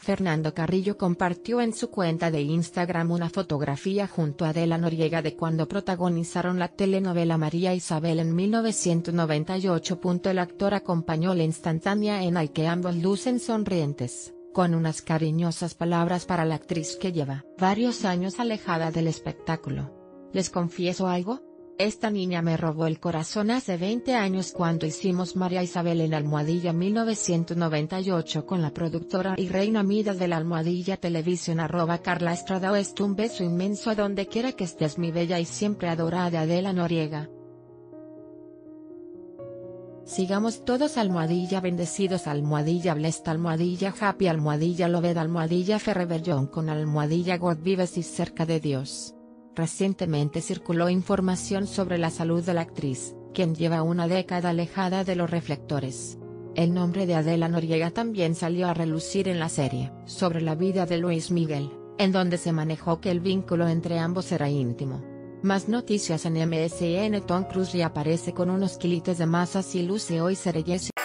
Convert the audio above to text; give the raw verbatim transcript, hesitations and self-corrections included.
Fernando Carrillo compartió en su cuenta de Instagram una fotografía junto a Adela Noriega de cuando protagonizaron la telenovela María Isabel en mil novecientos noventa y ocho. El actor acompañó la instantánea en la que ambos lucen sonrientes, con unas cariñosas palabras para la actriz que lleva varios años alejada del espectáculo. ¿Les confieso algo? Esta niña me robó el corazón hace veinte años cuando hicimos María Isabel en Almohadilla mil novecientos noventa y ocho con la productora y reina Midas de la Almohadilla Televisión arroba Carla Estrada Oeste. Un beso inmenso a donde quiera que estés, mi bella y siempre adorada Adela Noriega. Sigamos todos Almohadilla bendecidos, Almohadilla blessed, Almohadilla happy, Almohadilla loved, Almohadilla forever young con Almohadilla God vives y cerca de Dios. Recientemente circuló información sobre la salud de la actriz, quien lleva una década alejada de los reflectores. El nombre de Adela Noriega también salió a relucir en la serie sobre la vida de Luis Miguel, en donde se manejó que el vínculo entre ambos era íntimo. Más noticias en M S N. Tom Cruise reaparece con unos kilitos de más, así luce hoy Cereyes.